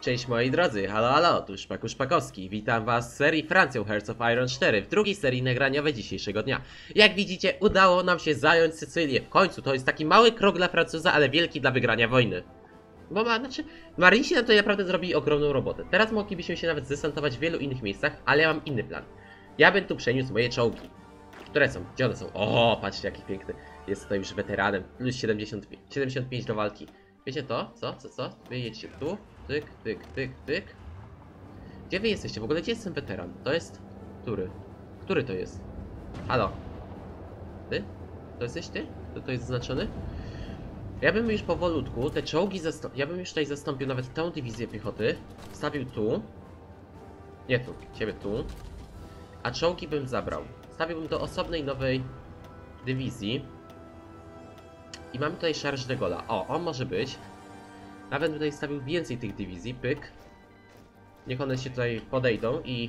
Cześć moi drodzy, halo halo, tu Szpakowski. Witam was z serii Francją Hearts of Iron 4 w drugiej serii nagraniowej dzisiejszego dnia. Jak widzicie, udało nam się zająć Sycylię. W końcu to jest taki mały krok dla Francuza, ale wielki dla wygrania wojny. Bo Marinesi nam tutaj naprawdę zrobili ogromną robotę. Teraz moglibyśmy się nawet zdesantować w wielu innych miejscach, ale ja mam inny plan. Ja bym tu przeniósł moje czołgi. Które są? Gdzie one są? O, patrzcie jaki piękny. Jest tutaj już weteranem. Plus 75 do walki. Wiecie to? Co? Wy jedźcie tu. Tyk, tyk, tyk, tyk. Gdzie wy jesteście? W ogóle gdzie jest ten weteran? To jest... Który? Który to jest? Halo? Ty? To jesteś ty? To jest zaznaczony? Ja bym już powolutku te czołgi ja bym już tutaj zastąpił nawet tę dywizję piechoty. Wstawił tu. Nie tu, ciebie tu. A czołgi bym zabrał. Stawiłbym do osobnej nowej dywizji. I mamy tutaj Charge de Gaulle'a. O, on może być. Nawet tutaj stawił więcej tych dywizji, pyk. Niech one się tutaj podejdą i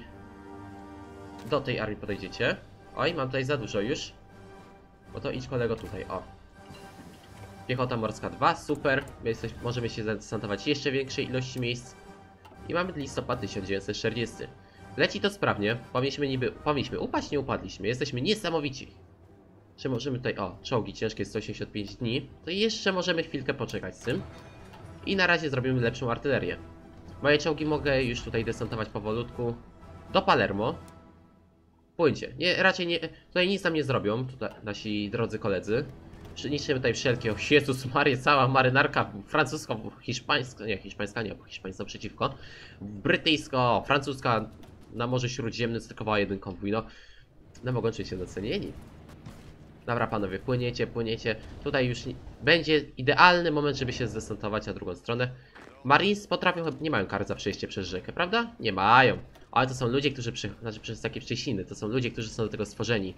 do tej armii podejdziecie. Oj, mam tutaj za dużo już. No to idź kolego tutaj, o. Piechota morska 2, super. Możemy się zadesantować jeszcze większej ilości miejsc. I mamy listopad 1940. Leci to sprawnie. Powinniśmy upaść, nie upadliśmy. Jesteśmy niesamowici. Czy możemy tutaj, o, czołgi ciężkie 185 dni. To jeszcze możemy chwilkę poczekać z tym. I na razie zrobimy lepszą artylerię. Moje czołgi mogę już tutaj desantować powolutku do Palermo. Płyńcie. Raczej nie, tutaj nic nam nie zrobią, tutaj nasi drodzy koledzy. Niszczymy tutaj wszelkie, o Jezus Maria, cała marynarka francusko-hiszpańska, nie, hiszpańska nie, bo hiszpańska przeciwko. Brytyjsko-francuska na Morzu Śródziemnym stykowała jeden konwój, no mogą czuć się docenieni. Dobra panowie, płyniecie. Tutaj już będzie idealny moment, żeby się zdesantować na drugą stronę. Marines potrafią, nie mają kar za przejście przez rzekę, prawda? Nie mają. Ale to są ludzie, którzy znaczy przez takie wcześniny, to są ludzie, którzy są do tego stworzeni.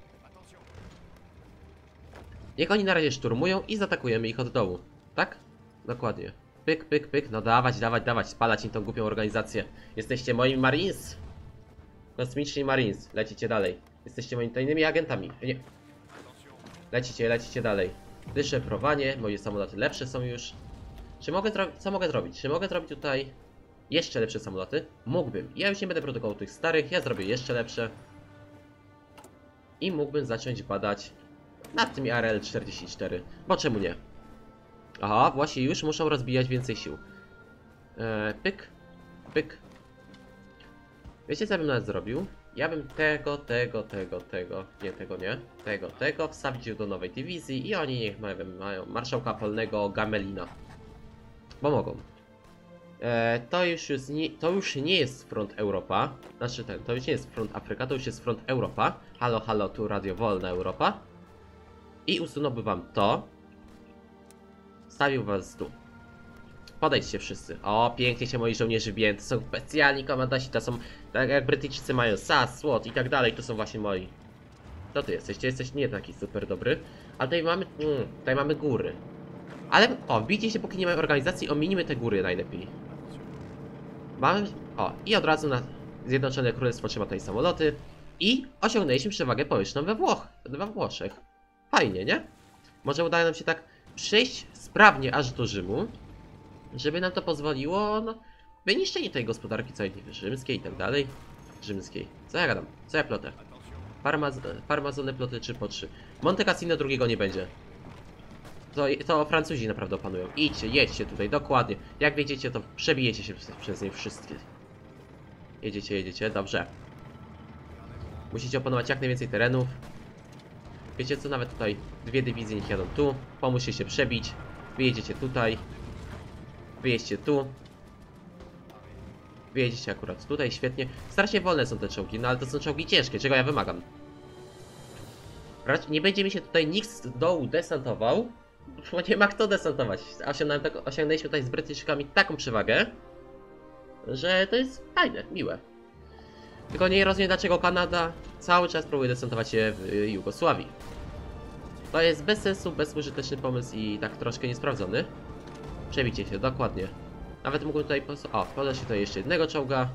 Niech oni na razie szturmują i zaatakujemy ich od dołu. Tak? Dokładnie. Pyk, pyk, pyk. No dawać, spalać im tą głupią organizację. Jesteście moimi Marines. Kosmiczni Marines. Lecicie dalej. Jesteście moimi tajnymi agentami. Nie. Lecicie dalej. Wyszyfrowanie. Moje samoloty lepsze są już. Co mogę zrobić? Czy mogę zrobić tutaj jeszcze lepsze samoloty? Mógłbym. Ja już nie będę produkował tych starych. Ja zrobię jeszcze lepsze. I mógłbym zacząć badać nad tymi ARL-44. Bo czemu nie? Aha, właśnie już muszą rozbijać więcej sił. Pyk. Pyk. Wiecie co bym nawet zrobił? Ja bym tego, tego wsadził do nowej dywizji i oni niech mają marszałka polnego Gamelina. Bo mogą. To już nie jest front Europa. Znaczy to już nie jest front Afryka, to już jest front Europa. Halo, halo, tu Radio Wolna Europa. I usunąłby wam to. Stawił was tu. Podejdźcie wszyscy. O, pięknie się moi żołnierze biją. To są specjalni komandanci, to są, tak jak Brytyjczycy mają SAS, SWAT i tak dalej, to są właśnie moi. To ty jesteś nie taki super dobry. Ale tutaj mamy góry. Ale, o, bijcie się póki nie ma organizacji, ominimy te góry najlepiej. I od razu na Zjednoczone Królestwo trzyma tutaj samoloty. I osiągnęliśmy przewagę powietrzną we Włoszech. Fajnie, nie? Może udaje nam się tak przejść sprawnie aż do Rzymu. Żeby nam to pozwoliło, wyniszczenie tej gospodarki całej rzymskiej i tak dalej. Rzymskiej. Co ja gadam? Co ja plotę? Farmazony ploty 3 po 3. Monte Cassino drugiego nie będzie. To Francuzi naprawdę opanują. Idźcie, jedźcie tutaj, dokładnie. Jak wiedziecie, to przebijecie się przez nie wszystkie. Jedziecie, dobrze. Musicie opanować jak najwięcej terenów. Wiecie co, nawet tutaj dwie dywizje niech jadą tu. Pomóżcie się przebić. Wyjedziecie tutaj. Wyjedźcie tu. Wyjedziecie akurat tutaj, świetnie. Strasznie wolne są te czołgi, no ale to są czołgi ciężkie, czego ja wymagam. Nie będzie mi się tutaj nikt z dołu desantował, bo nie ma kto desantować. Osiągnęliśmy tutaj z Brytyjczykami taką przewagę, że to jest fajne, miłe. Tylko nie rozumiem, dlaczego Kanada cały czas próbuje desantować się w Jugosławii. To jest bez sensu, bezużyteczny pomysł i tak troszkę niesprawdzony. Przebicie się, dokładnie. Nawet mógłbym tutaj... podać się tutaj jeszcze jednego czołga.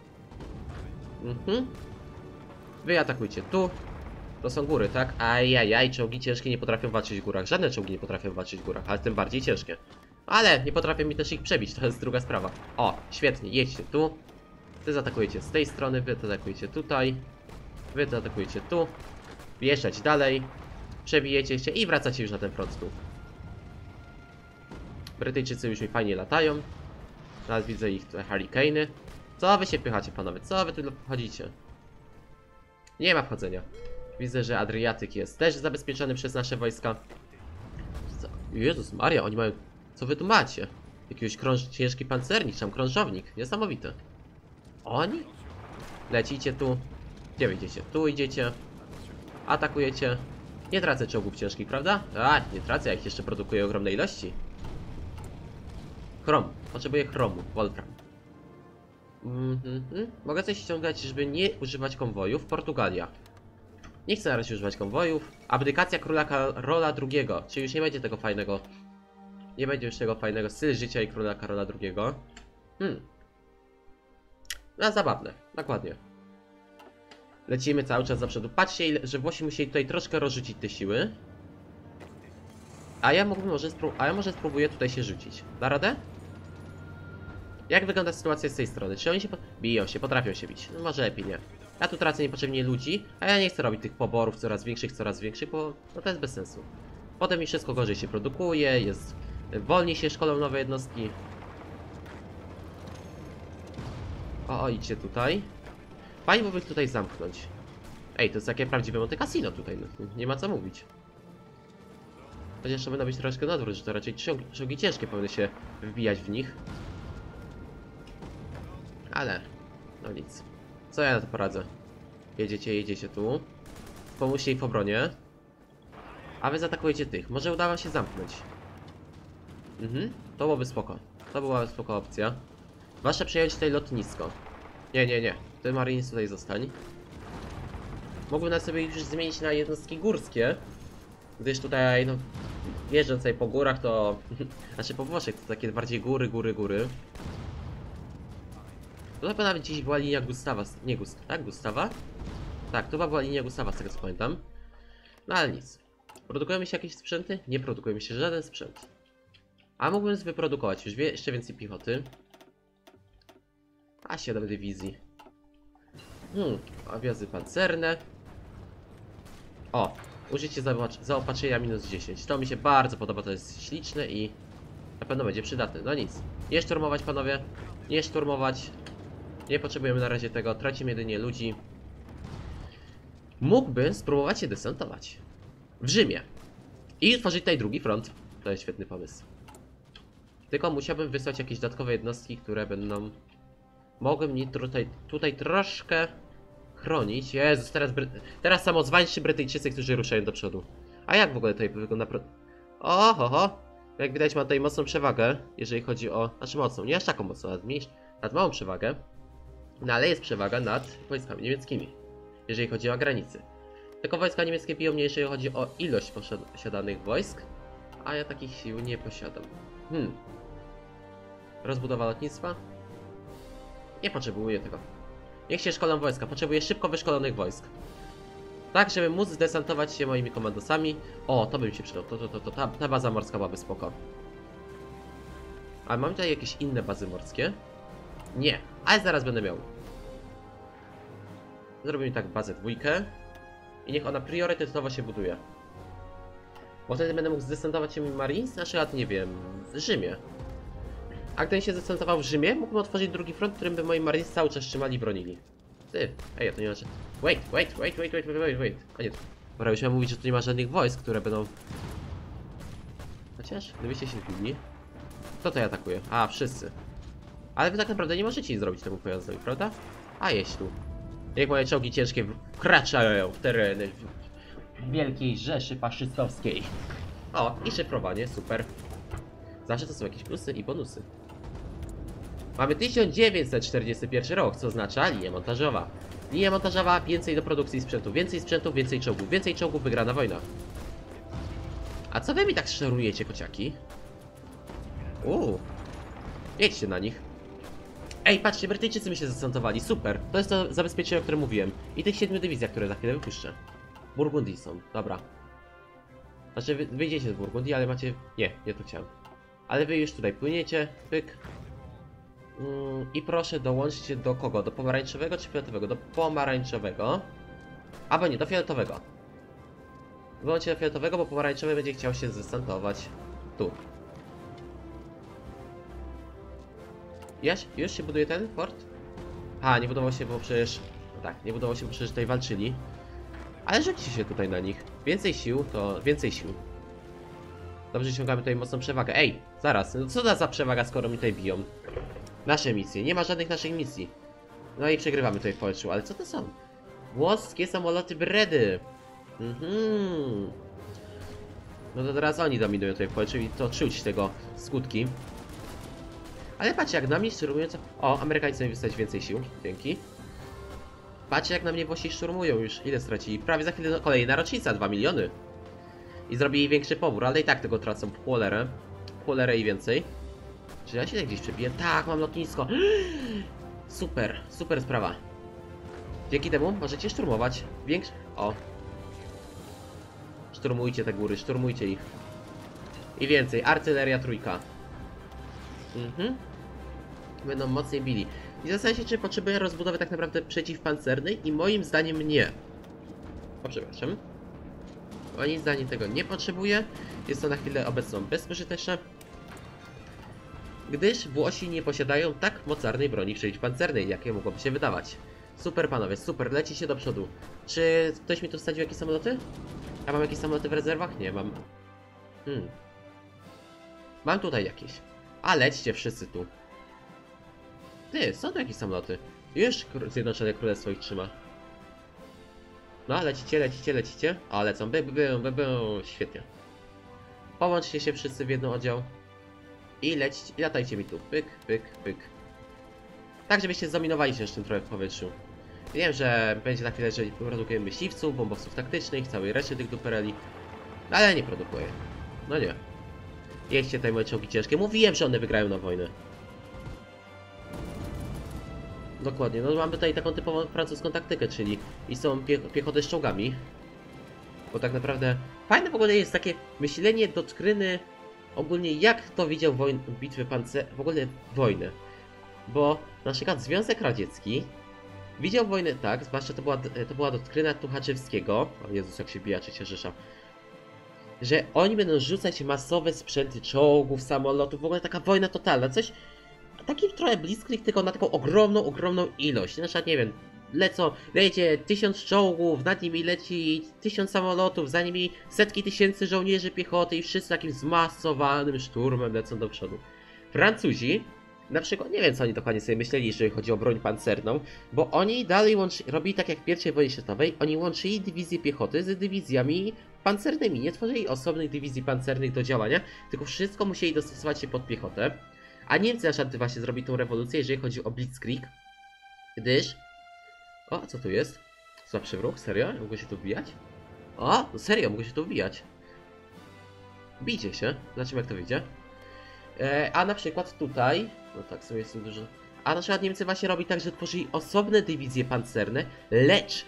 Wy atakujcie tu. To są góry, tak? Ajajaj, czołgi ciężkie nie potrafią walczyć w górach. Żadne czołgi nie potrafią walczyć w górach, ale tym bardziej ciężkie. Ale nie potrafię mi też ich przebić, to jest druga sprawa. O, świetnie, jedźcie tu. Wy zaatakujecie z tej strony, wy atakujecie tutaj. Wy atakujecie tu. Wjeżdżać dalej. Przebijecie się i wracacie już na ten front tu. Brytyjczycy już mi fajnie latają. Teraz widzę ich te hurricane. Co wy się pychacie, panowie? Co wy tu wchodzicie? Nie ma wchodzenia. Widzę, że Adriatyk jest też zabezpieczony przez nasze wojska. Jezus Maria, oni mają... Co wy tu macie? Jakiegoś ciężki pancernik, czy tam krążownik. Niesamowite. Oni? Lecicie tu. Gdzie wyjdziecie? Tu idziecie. Atakujecie. Nie tracę czołgów ciężkich, prawda? A, nie tracę, jak jeszcze produkuję ogromne ilości. Chrom. Potrzebuję chromu. Wolfram. Mogę coś ściągać, żeby nie używać konwojów. Portugalia. Nie chcę na razie używać konwojów. Abdykacja króla Karola II. Czyli już nie będzie tego fajnego. Nie będzie już tego fajnego stylu życia i króla Karola II. No zabawne. Dokładnie. Lecimy cały czas do przodu. Patrzcie, że Włosi musieli tutaj troszkę rozrzucić te siły. A ja może spróbuję tutaj się rzucić. Da radę? Jak wygląda sytuacja z tej strony? Czy oni się biją się, potrafią się bić? No może lepiej nie. Ja tu tracę niepotrzebnie ludzi, a ja nie chcę robić tych poborów coraz większych, bo no to jest bez sensu. Potem mi wszystko gorzej się produkuje, jest... wolniej się szkolą nowe jednostki. O, idźcie tutaj. Fajnie byłoby ich tutaj zamknąć. Ej, to jest takie prawdziwe Monte Cassino tutaj, no, nie ma co mówić. Chociaż trzeba być troszkę na odwrót, że to raczej czołgi ciężkie powinny się wbijać w nich. Ale, no nic. Co ja na to poradzę? Jedziecie tu. Pomóżcie ich w obronie. A wy zaatakujecie tych. Może uda wam się zamknąć. To byłoby spoko. To była spoko opcja. Wasze przejąć tutaj lotnisko. Nie. Ty Marines tutaj zostań. Mógłbym na sobie już zmienić na jednostki górskie. Gdyż tutaj, no... jeżdżąc tutaj po górach to... znaczy po Włoszech to takie bardziej góry. To chyba nawet gdzieś była linia Gustawa. Nie Gustawa, tak? Gustawa? Tak, to była linia Gustawa, z tego co pamiętam. No ale nic. Produkujemy się jakieś sprzęty? Nie produkujemy się żaden sprzęt. A mógłbym wyprodukować już jeszcze więcej piechoty. A 7 dywizji. Objazy pancerne. O, użycie zaopatrzenia minus 10. To mi się bardzo podoba, to jest śliczne i na pewno będzie przydatne. No nic. Nie szturmować, panowie. Nie szturmować. Nie potrzebujemy na razie tego. Tracimy jedynie ludzi. Mógłbym spróbować się desantować w Rzymie i tworzyć tutaj drugi front. To jest świetny pomysł. Tylko musiałbym wysłać jakieś dodatkowe jednostki, które będą mogły mnie tutaj troszkę chronić. Jezus, teraz samozwańczy Brytyjczycy, którzy ruszają do przodu. A jak w ogóle tutaj wygląda Oho. Jak widać, mam tutaj mocną przewagę, jeżeli chodzi o... Znaczy mocną, nie aż taką mocną, nad małą przewagę. No ale jest przewaga nad wojskami niemieckimi, jeżeli chodzi o granicy. Tylko wojska niemieckie biją mnie, jeżeli chodzi o ilość posiadanych wojsk, a ja takich sił nie posiadam. Rozbudowa lotnictwa? Nie potrzebuję tego. Niech się szkolą wojska, potrzebuję szybko wyszkolonych wojsk. Tak, żeby móc zdesantować się moimi komandosami. O, to by mi się przydał, ta baza morska byłaby spoko. A mam tutaj jakieś inne bazy morskie? Nie, ale zaraz będę miał. Zrobimy tak bazę dwójkę. I niech ona priorytetowo się buduje. Bo wtedy będę mógł zdesantować się Marines, na przykład, nie wiem, w Rzymie. A gdybym się zdesantował w Rzymie, mógłbym otworzyć drugi front, którym by moi Marines cały czas trzymali i bronili. Ty, ej, to nie znaczy... Wait. A nie, dobra, już miałem mówić, że tu nie ma żadnych wojsk, które będą... Chociaż, gdybyście się wbili... Kto tutaj atakuje? A, wszyscy. Ale wy tak naprawdę nie możecie nic zrobić temu pojazdowi, prawda? A jeść tu. Jak moje czołgi ciężkie wkraczają w tereny Wielkiej Rzeszy Faszystowskiej. O, i szyfrowanie, super. Zawsze to są jakieś plusy i bonusy. Mamy 1941 rok, co oznacza linia montażowa. Linia montażowa, więcej do produkcji sprzętu, więcej czołgów, wygrana wojna. A co wy mi tak szarujecie, kociaki? Jedźcie na nich. Ej, patrzcie, Brytyjczycy mi się zastosowali, super. To jest to zabezpieczenie, o którym mówiłem. I tych 7 dywizjach, które za chwilę wypuszczę. Burgundii są, dobra. Znaczy, wyjdziecie z Burgundii, ale macie... Nie to chciałem. Ale wy już tutaj płyniecie, pyk. I proszę dołączcie do kogo? Do pomarańczowego czy fioletowego? Do pomarańczowego. Albo nie, do fioletowego. Wyłączcie do fioletowego, bo pomarańczowy będzie chciał się zdesantować. Tu. Już się buduje ten fort? A, nie budował się, bo przecież... No tak, nie budował się, bo przecież tutaj walczyli. Ale rzućcie się tutaj na nich. Więcej sił, to więcej sił. Dobrze, ściągamy tutaj mocną przewagę. Ej, zaraz, no co za przewaga, skoro mi tutaj biją? Nasze misje, nie ma żadnych naszych misji. No i przegrywamy tutaj w powietrzu, ale co to są? Włoskie samoloty Bredy. No to teraz oni dominują tutaj w powietrzu i to czuć tego skutki. Ale patrzcie, jak na mnie szturmują co... O, Amerykanie chcą wystać więcej sił, dzięki. Patrzcie, jak na mnie Włosi szturmują już. Ile stracili? Prawie za chwilę kolejna rocznica, 2 miliony. I zrobili większy pobór, ale i tak tego tracą w cholerę. W cholerę i więcej. Czy ja się tak gdzieś przebiję? Tak, mam lotnisko. Super, super sprawa. Dzięki temu możecie szturmować większe... O. Szturmujcie te góry, szturmujcie ich. I więcej, artyleria trójka. Będą mocniej bili. I zastanawiam się, czy potrzebuję rozbudowy tak naprawdę przeciwpancernej i moim zdaniem nie. O, przepraszam. Moim zdaniem tego nie potrzebuję. Jest to na chwilę obecną bezużyteczne. Gdyż Włosi nie posiadają tak mocarnej broni przeciwpancernej, jakie mogłoby się wydawać. Super panowie, super, leci się do przodu. Czy ktoś mi tu wsadził jakieś samoloty? A mam jakieś samoloty w rezerwach? Nie mam. Mam tutaj jakieś. A lećcie wszyscy tu. Ty, są tu jakieś samoloty. Już Zjednoczone Królestwo ich trzyma. No, lecicie, lecicie, lecicie. O, lecą. Świetnie. Połączcie się wszyscy w jeden oddział. I lecicie, latajcie mi tu. Pyk, pyk, pyk. Tak, żebyście zdominowali się jeszcze trochę w powietrzu. Wiem, że będzie na chwilę, że produkujemy myśliwców, bombowców taktycznych, całej reszty tych dupereli. Ale nie produkuję. No nie. Jedźcie tutaj moje czołgi ciężkie. Mówiłem, że one wygrają na wojnę. Dokładnie, no mamy tutaj taką typową francuską taktykę, czyli i są piechotę z czołgami. Bo tak naprawdę fajne w ogóle jest takie myślenie doktryny ogólnie, jak kto widział bitwy w ogóle wojnę. Bo na przykład Związek Radziecki widział wojnę tak, zwłaszcza to była doktryna Tuchaczewskiego. O Jezus, jak się bijaczy się Rzesza. Że oni będą rzucać masowe sprzęty czołgów, samolotów, w ogóle taka wojna totalna, coś... Taki trochę blitzkrieg, tylko na taką ogromną ilość. Na przykład, nie wiem, lecie 1000 czołgów, nad nimi leci 1000 samolotów, za nimi setki tysięcy żołnierzy piechoty i wszyscy takim zmasowanym szturmem lecą do przodu. Francuzi, na przykład, nie wiem co oni dokładnie sobie myśleli, jeżeli chodzi o broń pancerną, bo oni dalej robili tak jak w I wojnie światowej, oni łączyli dywizje piechoty z dywizjami pancernymi, nie tworzyli osobnych dywizji pancernych do działania, tylko wszystko musieli dostosować się pod piechotę. A Niemcy na przykład właśnie zrobili tą rewolucję, jeżeli chodzi o Blitzkrieg, gdyż... O, co tu jest? Słabszy wróg? Serio? Mogę się tu wbijać? O, no serio, mogę się tu wbijać. Bijcie się, zobaczymy jak to wyjdzie. A na przykład tutaj... No tak, sobie jest dużo... A na przykład Niemcy właśnie robi tak, że tworzyli osobne dywizje pancerne, lecz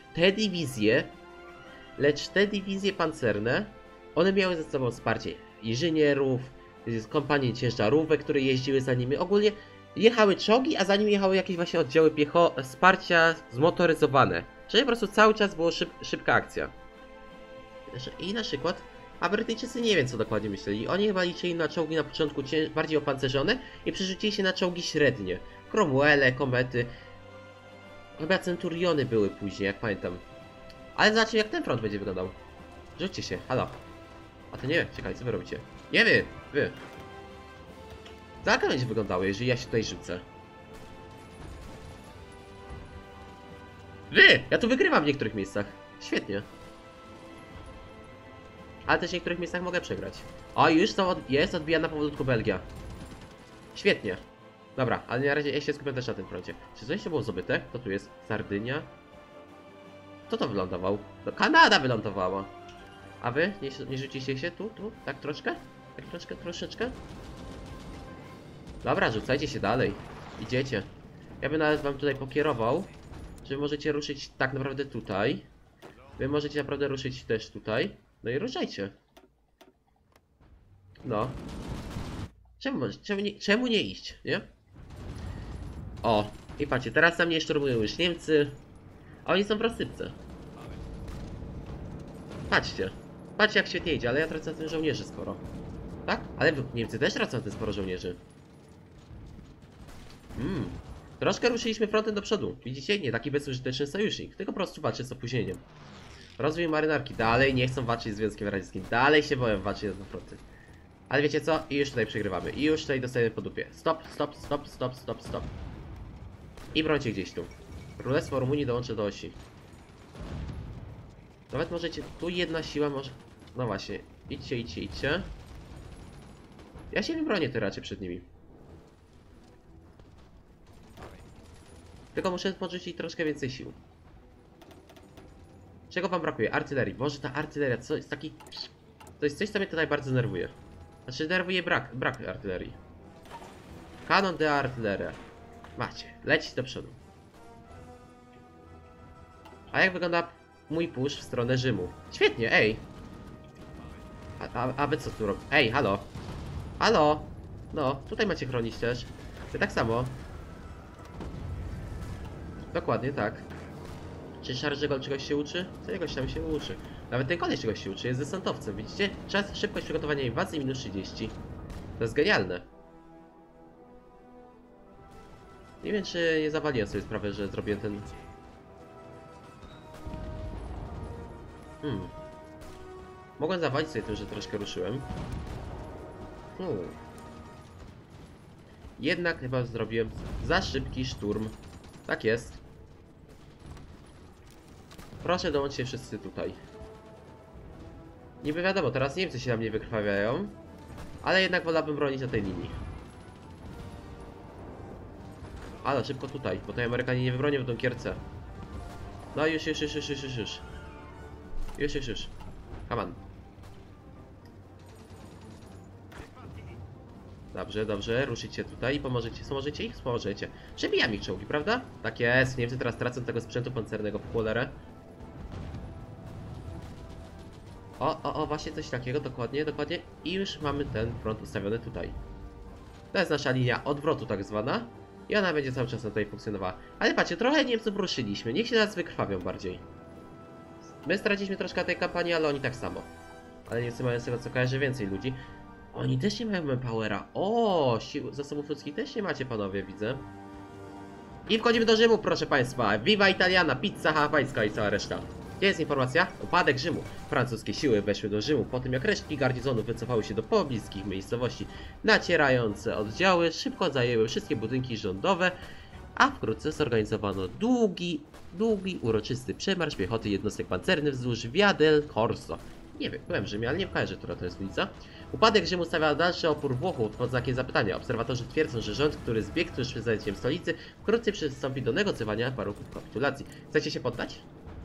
te dywizje pancerne, one miały ze sobą wsparcie inżynierów, kompanie ciężarówek, które jeździły za nimi. Ogólnie jechały czołgi, a za nimi jechały jakieś właśnie oddziały wsparcia zmotoryzowane. Czyli po prostu cały czas była szybka akcja. I na przykład, a Brytyjczycy nie wiem co dokładnie myśleli. Oni chyba liczyli na czołgi na początku bardziej opancerzone i przerzucili się na czołgi średnie. Cromwelle, komety. Chyba Centuriony były później, jak pamiętam. Ale zobaczcie jak ten front będzie wyglądał. Rzućcie się, halo. A to nie, czekaj, co wy robicie? Nie wy! Jak to będzie wyglądało, jeżeli ja się tutaj rzucę? Ja tu wygrywam w niektórych miejscach. Świetnie. Ale też w niektórych miejscach mogę przegrać. O, już jest odbijana powolutku Belgia. Świetnie. Dobra, ale na razie ja się skupiam też na tym froncie. Czy coś jeszcze było zdobyte? To tu jest Sardynia. Kto to wylądował? No, Kanada wylądowała. A wy? Nie rzuciliście się tu? Tak troszkę? Tak troszeczkę? Dobra, rzucajcie się dalej. Idziecie. Ja bym nawet wam tutaj pokierował, że możecie ruszyć tak naprawdę tutaj. Wy możecie naprawdę ruszyć też tutaj. No i ruszajcie. No. Czemu nie iść, nie? O, i patrzcie, teraz tam nie szturmują już Niemcy. A oni są w rozsypce. Patrzcie. Patrzcie jak świetnie idzie, ale ja tracę na tym żołnierzy sporo. Tak? Ale Niemcy też tracą na tym sporo żołnierzy. Troszkę ruszyliśmy frontem do przodu. Widzicie? Nie taki bezużyteczny sojusznik, tylko po prostu walczy z opóźnieniem. Rozwój marynarki. Dalej nie chcą walczyć z Związkiem Radzieckim. Dalej się boją walczyć na fronty. Ale wiecie co? I już tutaj przegrywamy. I już tutaj dostajemy po dupie. Stop, stop, stop, stop, stop, stop. I brońcie gdzieś tu. Królestwo Rumunii dołączy do osi. Nawet możecie... Tu jedna siła może... No właśnie. Idźcie, idźcie, idźcie. Ja się nie bronię tu raczej przed nimi. Tylko muszę podrzucić troszkę więcej sił. Czego wam brakuje? Artylerii. Boże, ta artyleria, co jest taki... To jest coś, co mnie tutaj bardzo nerwuje. Znaczy, nerwuje brak artylerii. Kanon de artyleria. Macie, lecić do przodu. A jak wygląda mój push w stronę Rzymu? Świetnie, ej! A wy co tu robicie? Ej, halo! Halo! No, tutaj macie chronić też. Ty tak samo. Dokładnie tak. Czy Charles de Gaulle czegoś się uczy? Czegoś tam się uczy. Nawet ten koleś czegoś się uczy, jest desantowcem. Widzicie? Czas, szybkość przygotowania inwazji minus 30. To jest genialne. Nie wiem, czy nie zawaliłem sobie sprawę, że zrobiłem ten... Mogłem zawalić sobie tym, że troszkę ruszyłem. Jednak chyba zrobiłem za szybki szturm. Tak jest. Proszę, dołączcie wszyscy tutaj. Niby wiadomo, teraz Niemcy się na mnie wykrwawiają. Ale jednak wolałbym bronić na tej linii. Ale szybko tutaj, bo tutaj Amerykanie nie wybronią w Dunkierce. No już. Już. Come on. Dobrze, ruszycie tutaj i pomożecie. Co możecie ich? Pomożecie. Przebijam ich czołgi, prawda? Tak jest, Niemcy teraz tracą tego sprzętu pancernego w cholerę. O, właśnie coś takiego, dokładnie. I już mamy ten front ustawiony tutaj. To jest nasza linia odwrotu tak zwana. I ona będzie cały czas tutaj funkcjonowała. Ale patrzcie, trochę Niemców ruszyliśmy. Niech się nas wykrwawią bardziej. My straciliśmy troszkę tej kampanii, ale oni tak samo. Ale Niemcy mają z tego co kojarzę więcej ludzi. Oni też nie mają manpowera. O, sił zasobów ludzkich też nie macie, panowie, widzę. I wchodzimy do Rzymu, proszę państwa. Viva Italiana, pizza hawajska i cała reszta. Gdzie jest informacja? Upadek Rzymu. Francuskie siły weszły do Rzymu po tym, jak resztki garnizonu wycofały się do pobliskich miejscowości. Nacierające oddziały szybko zajęły wszystkie budynki rządowe, a wkrótce zorganizowano długi, uroczysty przemarsz piechoty jednostek pancernych wzdłuż Via del Corso. Nie wiem, byłem w Rzymie, ale nie kojarzę, która to jest ulica. Upadek Rzymu stawia dalszy opór Włochów pod znakiem zapytania. Obserwatorzy twierdzą, że rząd, który zbiegł tuż przed zajęciem stolicy, wkrótce przystąpi do negocjowania warunków kapitulacji. Chcecie się poddać?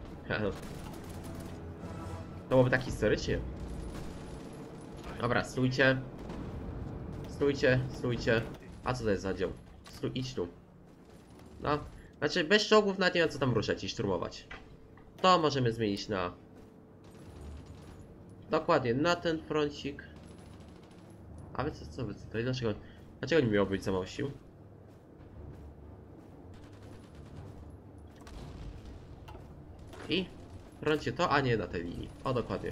To byłoby tak historycznie. Dobra, stójcie. Stójcie. A co to jest za dział? Idź tu. No, znaczy bez czołgów nawet nie ma co tam ruszać i szturmować. To możemy zmienić na... Dokładnie, na ten froncik. A wy co wy tutaj? Dlaczego nie miało być za mało sił? I froncie to, a nie na tej linii. O, dokładnie.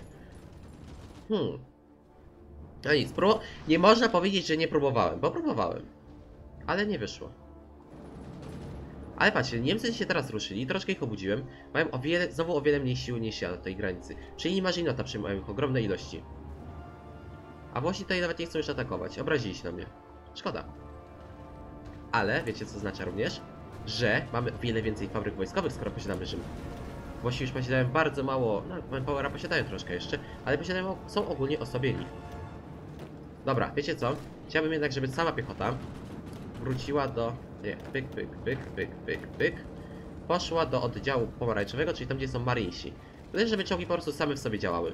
No nic, nie można powiedzieć, że nie próbowałem, bo próbowałem. Ale nie wyszło. Ale patrzcie, Niemcy się teraz ruszyli, troszkę ich obudziłem. Mają znowu o wiele mniej sił niż ja na tej granicy. Czyli Marzynota przyjmują ich ogromne ilości. A Włosi tutaj nawet nie chcą już atakować. Obrazili się na mnie. Szkoda. Ale wiecie co znaczy również? Że mamy o wiele więcej fabryk wojskowych, skoro posiadamy Rzym. Włosi już posiadają bardzo mało, no manpowera posiadają troszkę jeszcze, ale są ogólnie osłabieni. Dobra, wiecie co? Chciałbym jednak, żeby sama piechota wróciła do... Nie, pyk. Poszła do oddziału pomarańczowego, czyli tam, gdzie są marynsi. Tyle, żeby czołgi po prostu same w sobie działały.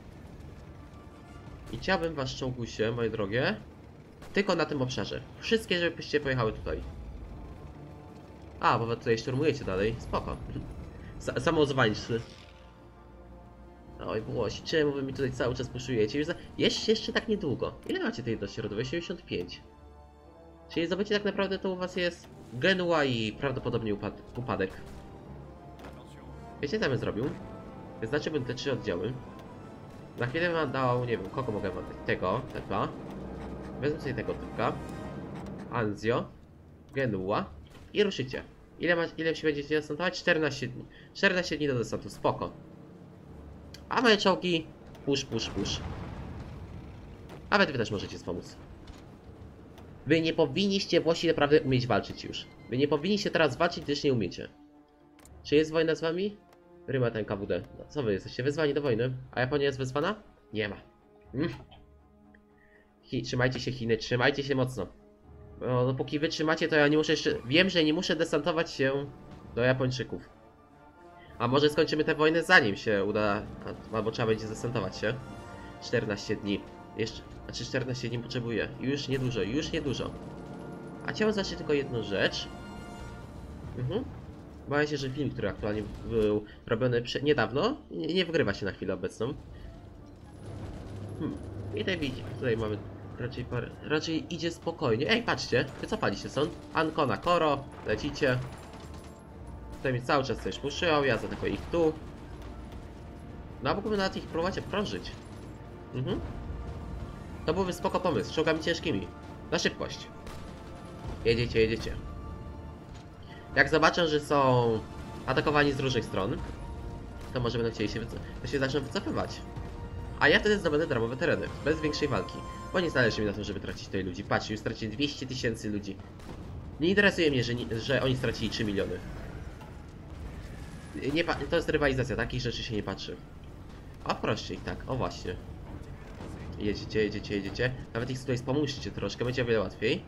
I chciałbym was, czołgusie, moje drogie, tylko na tym obszarze. Wszystkie, żebyście pojechały tutaj. A, bo wy tutaj szturmujecie dalej. Spoko. Samozwańczy. Oj, Włosi, czemu wy mi tutaj cały czas puszujecie? Jeszcze tak niedługo. Ile macie tej jedności rodowej? 75. Czyli zobaczcie, tak naprawdę to u was jest Genua i prawdopodobnie upadek. Wiecie, co bym zrobił? Wyznaczyłbym te 3 oddziały. Na chwilę wam dał, nie wiem, kogo mogę wam dać? Tego, typa. Wezmę sobie tego typka. Anzio. Genua. I ruszycie. Ile się będziecie desantować? 14 dni. 14 dni do desantu, spoko. A moje czołgi, push. Nawet wy też możecie wspomóc. Wy nie powinniście Włosi naprawdę umieć walczyć już. Wy nie powinniście teraz walczyć, gdyż nie umiecie. Czy jest wojna z wami? Ryma ten KWD. No, co wy jesteście wezwani do wojny? A Japonia jest wezwana? Nie ma. Trzymajcie się Chiny, trzymajcie się mocno. No, dopóki wy trzymacie, to ja nie muszę jeszcze... Wiem, że nie muszę desantować się do Japończyków. A może skończymy tę wojnę zanim się uda... Albo trzeba będzie desantować się. 14 dni. Jeszcze... Znaczy 14 dni potrzebuję. Już niedużo. A chciałem zacząć tylko jedną rzecz. Boję się, że film, który aktualnie był robiony niedawno, nie wygrywa się na chwilę obecną. I tutaj widzicie, tutaj mamy raczej idzie spokojnie. Ej, patrzcie, wycofaliście stąd. Ancona Koro, lecicie. Tutaj mi cały czas coś puszył, ja za tylko ich tu. No, mógłbym nawet ich próbować obkrążyć. To byłby spoko pomysł, czołgami ciężkimi. Na szybkość. Jedziecie. Jak zobaczę, że są atakowani z różnych stron, to może będą chcieli się zaczną wycofywać. A ja wtedy zdobędę darmowe tereny, bez większej walki. Bo nie zależy mi na tym, żeby tracić tutaj ludzi. Patrzcie, już stracili 200 000 ludzi. Nie interesuje mnie, że oni stracili 3 miliony. To jest rywalizacja, takich rzeczy się nie patrzy. O, proście ich tak, o właśnie. Jedziecie. Nawet ich tutaj spomóżcie troszkę, będzie o wiele łatwiej.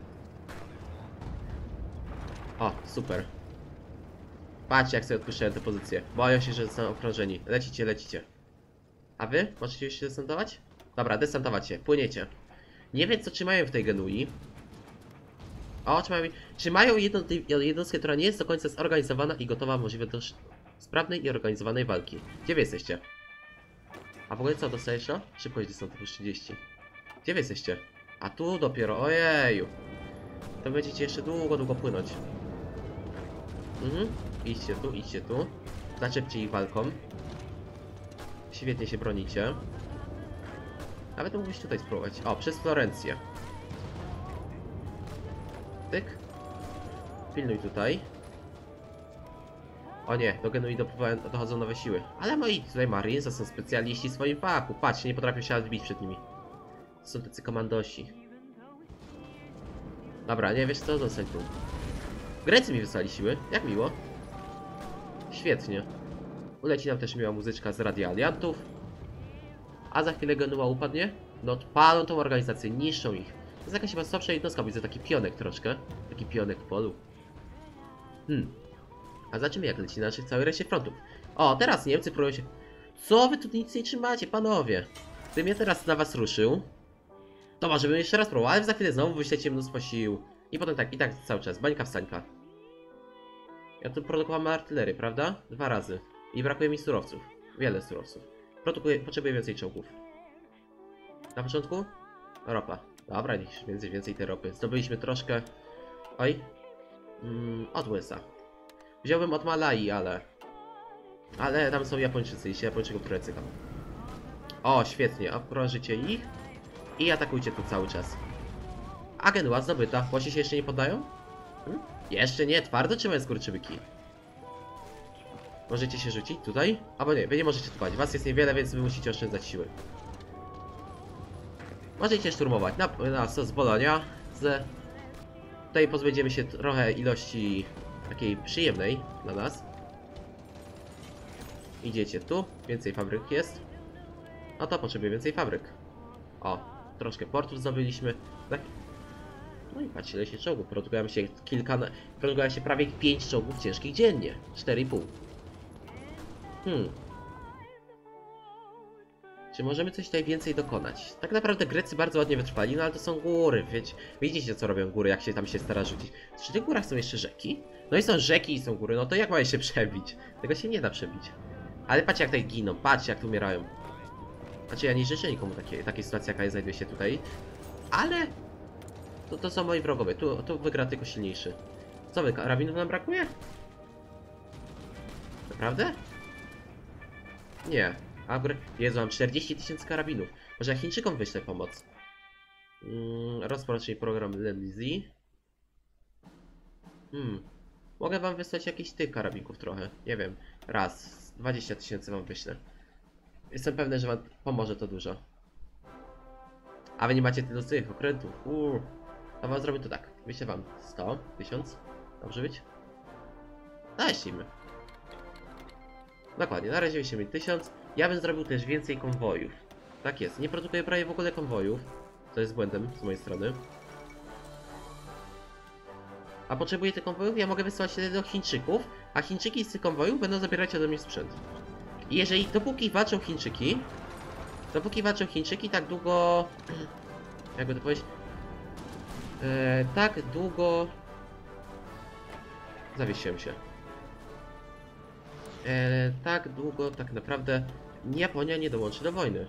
O, super. Patrzcie, jak sobie odpuszczają te pozycje. Boją się, że zostaną okrążeni. Lecicie. A wy? Możecie już się desantować? Dobra, desantować się, płyniecie. Nie wiem, co trzymają w tej Genui. O, trzymają jednostkę, która nie jest do końca zorganizowana i gotowa możliwie do sprawnej i organizowanej walki. Gdzie wy jesteście? A w ogóle co, dostajesz to? Szybkość desantu plus 30. Gdzie wy jesteście? A tu dopiero, ojeju. To będziecie jeszcze długo płynąć. Idźcie tu. Zaczepcie ich walką. Świetnie się bronicie. Nawet mógłbyś tutaj spróbować. O, przez Florencję. Tyk. Pilnuj tutaj. O nie, do Genui dochodzą nowe siły. Ale moi tutaj Marines to są specjaliści w swoim fachu. Patrzcie, nie potrafią się odbić przed nimi. To są tacy komandosi. Dobra, nie wiesz co? Zostań tu. Grecy mi wysłali siły. Jak miło. Świetnie. Uleci nam też miła muzyczka z Radia Aliantów. A za chwilę Genua upadnie. No odpalą tą organizację, niszczą ich. To jest jakaś chyba słabsza jednostka, widzę taki pionek troszkę. Taki pionek w polu. A zobaczymy, jak leci na naszych całej reszcie frontów. O, teraz Niemcy próbują się... Co wy tu nic nie trzymacie, panowie? Gdybym ja teraz na was ruszył, to może bym jeszcze raz próbował, ale za chwilę znowu wyślecie mnóstwo sił. I potem tak, i tak cały czas, bańka wstańka. Ja tu produkowałem artylerię, prawda? 2 razy. I brakuje mi surowców. Wiele surowców. Potrzebuję więcej czołgów. Na początku? Ropa. Dobra, niech więcej tej ropy. Zdobyliśmy troszkę... Oj. Od USA. Wziąłbym od Malai, ale tam są Japończycy i się Japończyków trochę cykam. O, świetnie. Okrążycie ich. I atakujcie tu cały czas. A Genua zdobyta. Włosi się jeszcze nie poddają? Jeszcze nie. Twardo trzymają skurczybyki. Możecie się rzucić tutaj? Albo nie, wy nie możecie trwać. Was jest niewiele, więc wy musicie oszczędzać siły. Możecie szturmować na sos Bolonia. Tutaj pozbędziemy się trochę ilości takiej przyjemnej dla nas. Idziecie tu. Więcej fabryk jest. No to potrzebuję więcej fabryk. O, troszkę portów zdobyliśmy. Tak. No i patrzcie, ile się czołgów. Produkuje się prawie 5 czołgów ciężkich dziennie. 4,5. Czy możemy coś tutaj więcej dokonać? Tak naprawdę Grecy bardzo ładnie wytrwali, no ale to są góry, widzicie co robią góry, jak się tam się stara rzucić. Czy w tych górach są jeszcze rzeki? No i są rzeki i są góry, no to jak mają się przebić? Tego się nie da przebić. Ale patrzcie jak tutaj giną, patrzcie jak tu umierają. Znaczy ja nie życzę nikomu takiej sytuacji, jaka znajduje się tutaj. Ale to są moi wrogowie, tu wygra tylko silniejszy. Co wy, karabinów nam brakuje? Naprawdę? Nie. Jezu, mam 40 000 karabinów. Może ja Chińczykom wyślę pomoc. Rozpocznij program Lemlizji. Mogę wam wysłać jakiś tych karabinków trochę. Nie wiem. Raz. 20 000 wam wyślę. Jestem pewny, że wam pomoże to dużo. A wy nie macie tylu tych okrętów. To wam zrobię to tak. Wyślę wam 100, 1000. Dobrze być? Dajcie. Dokładnie, na razie wyślemy 1000. Ja bym zrobił też więcej konwojów. Tak jest, nie produkuję prawie w ogóle konwojów. To jest błędem z mojej strony. A potrzebuję tych konwojów, ja mogę wysłać do Chińczyków, a Chińczyki z tych konwojów będą zabierać ode mnie sprzęt. I jeżeli, dopóki walczą Chińczyki, tak długo... Jakby to powiedzieć... tak długo... Zawiesiłem się. Tak długo, tak naprawdę Japonia nie dołączy do wojny.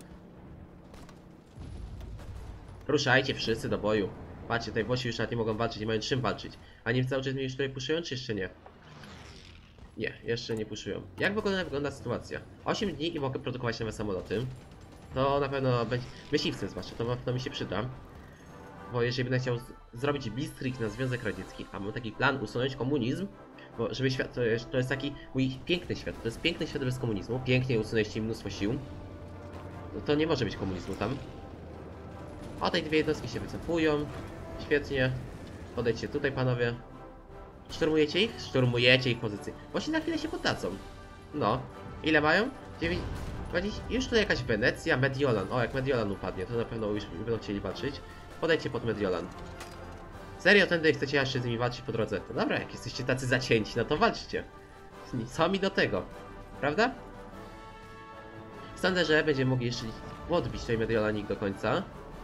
Ruszajcie wszyscy do boju. Patrzcie, tutaj Włosi już nawet nie mogą walczyć, nie mają czym walczyć. A Niemcy cały czas mnie już tutaj puszują, czy jeszcze nie? Nie, jeszcze nie puszują. Jak w ogóle wygląda sytuacja? 8 dni i mogę produkować nowe samoloty. To na pewno będzie... Myśliwce zwłaszcza, to mi się przyda. Bo jeżeli będę chciał zrobić blitzkrieg na Związek Radziecki, a mam taki plan usunąć komunizm, bo żeby świat, to jest taki mój piękny świat, to jest piękny świat bez komunizmu, pięknie usunęliście mnóstwo sił. No to nie może być komunizmu tam. O, tej dwie jednostki się wycofują. Świetnie. Podejdźcie tutaj, panowie. Szturmujecie ich? Szturmujecie ich pozycję. Właśnie na chwilę się poddadzą. No. Ile mają? 9... 20... Już tu jakaś Wenecja, Mediolan. O, jak Mediolan upadnie, to na pewno już będą chcieli walczyć. Podejdźcie pod Mediolan. Serio, tędy chcecie jeszcze z nimi walczyć po drodze? To dobra, jak jesteście tacy zacięci, no to walczcie. Co mi do tego? Prawda? Sądzę, że będziemy mogli jeszcze odbić tutaj Mediolanik do końca.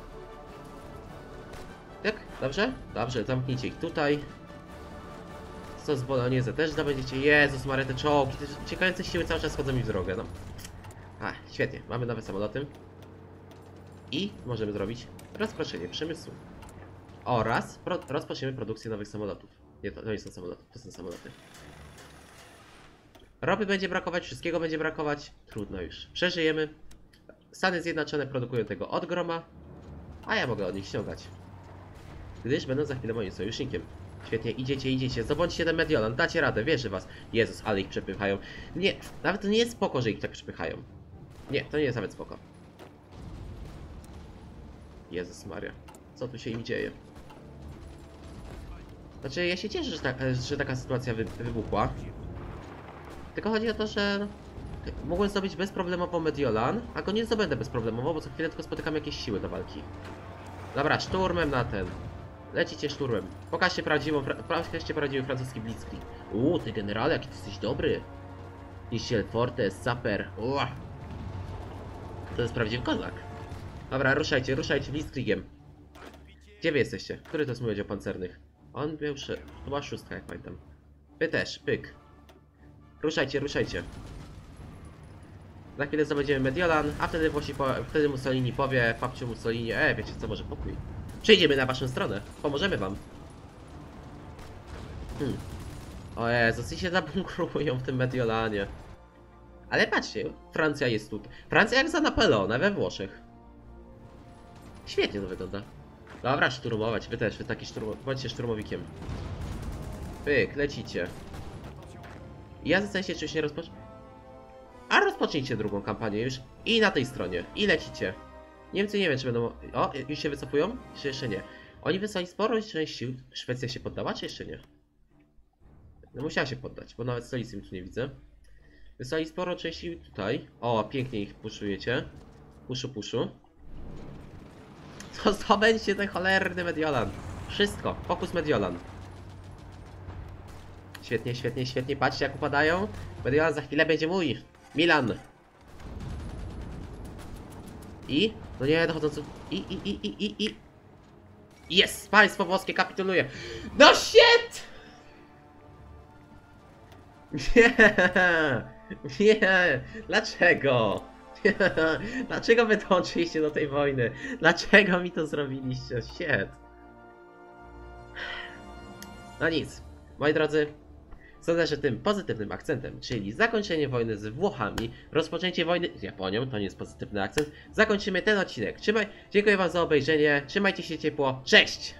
Tak? Dobrze? Dobrze, zamknijcie ich tutaj. Co z Bolognese też zdobędziecie. Jezus Maria, te czołgi, te uciekające siły cały czas chodzą mi w drogę, no. Świetnie, mamy nowe samoloty. I możemy zrobić rozproszenie przemysłu. Oraz rozpoczniemy produkcję nowych samolotów. Nie, to nie są samoloty, to są samoloty. Ropy będzie brakować, wszystkiego będzie brakować. Trudno już. Przeżyjemy. Stany Zjednoczone produkują tego od groma, a ja mogę od nich ściągać. Gdyż będą za chwilę moim sojusznikiem. Świetnie, idziecie. Zdobądźcie ten Mediolan, dacie radę, wierzę was. Jezus, ale ich przepychają. Nie, nawet to nie jest spoko, że ich tak przepychają. Nie, to nie jest nawet spoko. Jezus Maria, co tu się im dzieje? Znaczy, ja się cieszę, że taka sytuacja wybuchła. Tylko chodzi o to, że mogłem zdobyć bezproblemowo Mediolan, a go nie zdobędę bezproblemowo, bo co chwilę tylko spotykam jakieś siły do walki. Dobra, szturmem na ten. Lecicie szturmem. Pokażcie prawdziwy francuski blitzkrieg. Ty generale, jaki ty jesteś dobry. Niszcie Fortes, Saper. To jest prawdziwy kozak. Dobra, ruszajcie blitzkriegiem. Gdzie wy jesteście? Który to jest mój oddział pancernych? On był to była 6, jak pamiętam. Wy też, pyk. Ruszajcie. Za chwilę zdobędziemy Mediolan, a wtedy Mussolini powie, papciu Mussolini, wiecie co, może pokój. Przejdziemy na waszą stronę, pomożemy wam. O Jezus, i się zabunkrują w tym Mediolanie. Ale patrzcie, Francja jest tutaj. Francja jak za Napoleona we Włoszech. Świetnie to wygląda. Dobra, szturmować, wy też, bądźcie szturmowikiem. Pyk, lecicie. Ja zastanawiam się, czy już nie A rozpocznijcie drugą kampanię już. I na tej stronie. I lecicie. Niemcy nie wiem, czy będą... O, już się wycofują? Czy jeszcze nie? Oni wysłali sporo część sił. Szwecja się poddała, czy jeszcze nie? No musiała się poddać, bo nawet stolicy mi tu nie widzę. Wysłali sporo część sił tutaj. O, pięknie ich puszujecie. Puszu. To zdobędzie ten cholerny Mediolan. Wszystko. Fokus Mediolan. Świetnie. Patrzcie, jak upadają. Mediolan za chwilę będzie mój. Milan. I? No nie, dochodząco... I. Jest! Państwo włoskie kapituluje. No shit! Nie. Dlaczego? Dlaczego wy dołączyliście do tej wojny? Dlaczego mi to zrobiliście? Shit. No nic, moi drodzy. Sądzę, że tym pozytywnym akcentem, czyli zakończenie wojny z Włochami, rozpoczęcie wojny z Japonią, to nie jest pozytywny akcent, zakończymy ten odcinek. Dziękuję wam za obejrzenie, trzymajcie się ciepło, cześć!